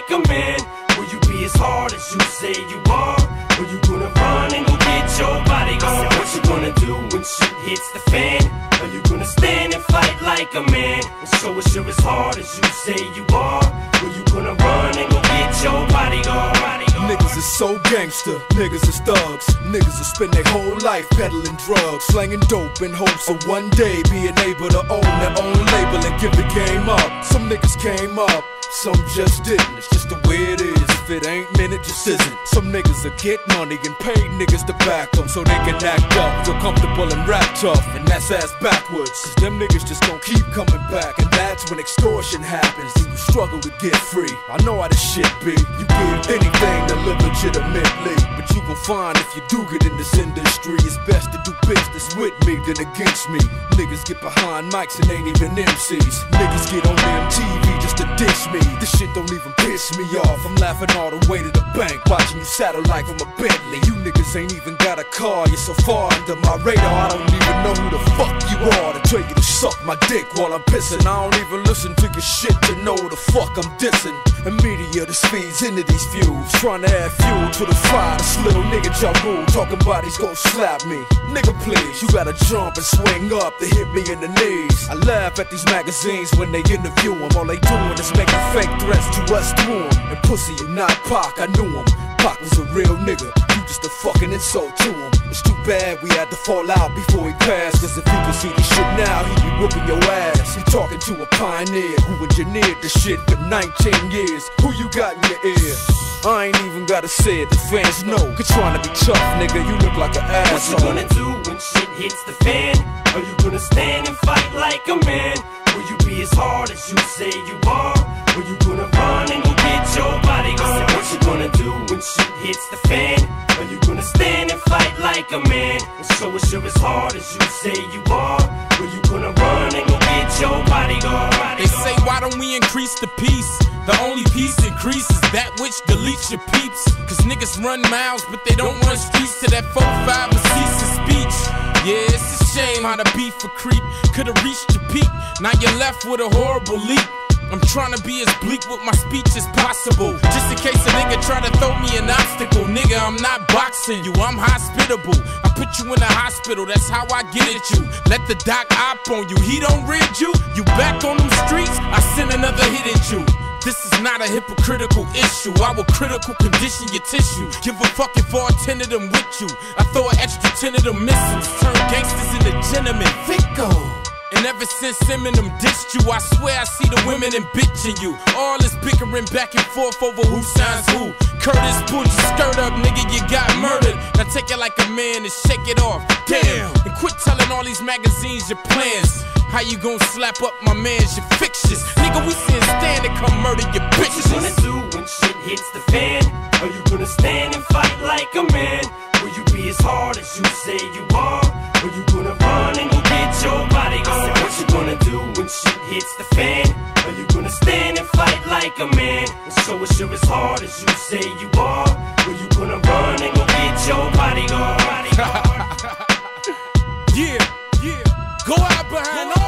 like a man? Will you be as hard as you say you are? Or you gonna run and go get your bodyguard? What you gonna do when shit hits the fan? Are you gonna stand and fight like a man? And show us you're as hard as you say you are? Or you gonna run and go get your bodyguard? Niggas is so gangster, niggas is thugs. Niggas will spend their whole life peddling drugs, slanging dope in hopes of one day being able to own their own label and give the game up. Some niggas came up, some just didn't. It's just the way it is. If it ain't meant, it just isn't. Some niggas will get money and pay niggas to back them so they can act up, feel comfortable and rap tough, and that's ass backwards. Cause them niggas just gon' keep coming back, and that's when extortion happens and you struggle to get free. I know how this shit be. You give anything to live legitimately, but you gon' find if you do get in this industry, it's best to do business with me than against me. Niggas get behind mics and ain't even MCs. Niggas get on MTV just to dish me. This shit don't even piss me off. I'm laughing all the way to the bank, watching you satellite from a Bentley. You niggas ain't even got a car, you're so far under my radar. I don't even know who the fuck you are to tell you to suck my dick while I'm pissing. I don't even listen to your shit to know who the fuck I'm dissing. And media just feeds into these views, trying to add fuel to the fire. This little nigga Ja Rule talking about he's gon' slap me. Nigga please, you gotta jump and swing up to hit me in the knees. I laugh at these magazines when they interview him. All they doing is making fake threats to us through him. And pussy, you not Pac, I knew him. Pac was a real nigga, you just a fucking insult to him. It's too bad we had to fall out before he passed, cause if he could see this shit now, he'd be whooping your ass. He talking to a pioneer who engineered the shit for 19 years. Who you got in your ear? I ain't even gotta say it, the fans know. You're trying to be tough, nigga, you look like an asshole. What you gonna do when shit hits the fan? Are you gonna stand and fight like a man? Will you be as hard as you say you are? Or you gonna run and go get your bodyguard? What you gonna do when shit hits the fan? Are you gonna stand and fight like a man? And show us you're as hard as you say you are? Or you gonna run and go get your bodyguard? They say, why don't we increase the peace? The only peace increases that which deletes your peeps. Cause niggas run miles, but they don't run streets to that 4-5 and cease of speech. Yeah, it's a shame how the beef for creep could've reached your peak. Now you're left with a horrible leap. I'm trying to be as bleak with my speech as possible, just in case a nigga try to throw me an obstacle. Nigga, I'm not boxing you, I'm hospitable. I put you in the hospital, that's how I get at you. Let the doc op on you, he don't rid you. You back on them streets, I send another hit at you. This is not a hypocritical issue. I will critical condition your tissue. Give a fuck if all 10 of them with you. I throw an extra 10 of them missiles. Turn gangsters into gentlemen. Fico. And ever since Eminem dissed you, I swear I see the women and bitching you. All this bickering back and forth over who signs who. Curtis, pull your skirt up, nigga, you got murdered. Now take it like a man and shake it off. Damn. And quit telling all these magazines your plans. How you gon' slap up my mans, your fixtures? Nigga, we seen stand and come murder your bitches. What you gonna do when shit hits the fan? Are you gonna stand and fight like a man? Will you be as hard as you say you are? Or you gonna run and go get your bodyguard? What you gonna do when shit hits the fan? Are you gonna stand and fight like a man? And show us you're as hard as you say you are? Or you gonna run and go get your bodyguard? Yeah, yeah. Go out behind all